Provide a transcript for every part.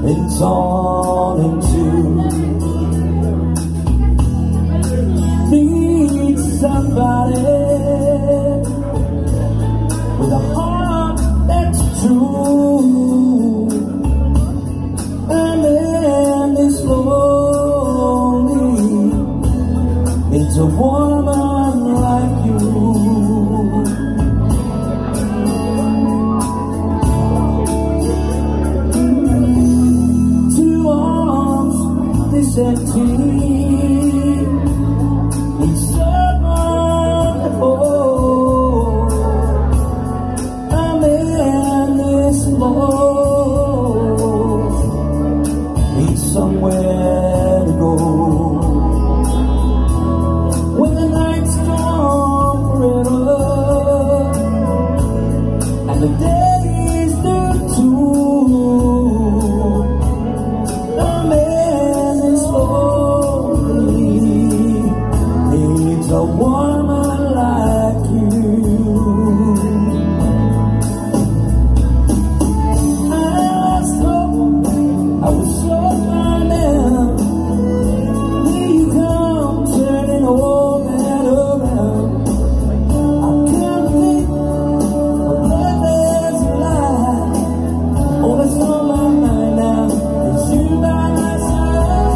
been torn into. Need somebody with a heart that's true. And in this lonely, needs a woman like you. Empty, need someone to hold. I'm in this low, need somewhere to go. When the night's gone forever and the days turn to, a woman like you. I lost hope, I was so blind now. Here you come, turning all that around. I can't think of that there's a lie. All that's on my mind now is you by my side.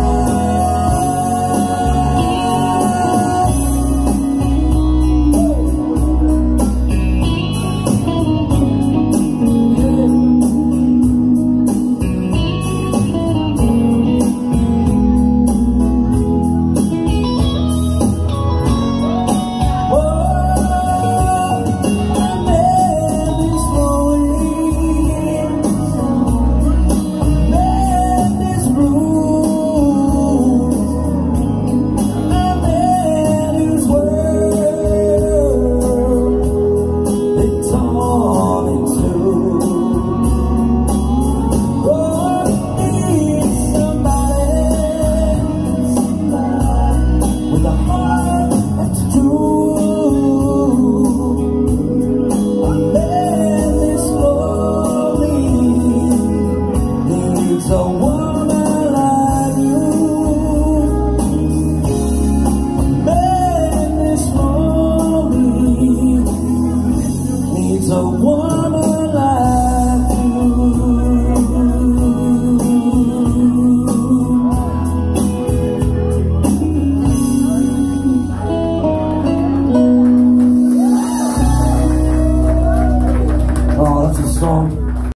A woman like you, a man this lonely, needs a woman like you. Oh, that's a song.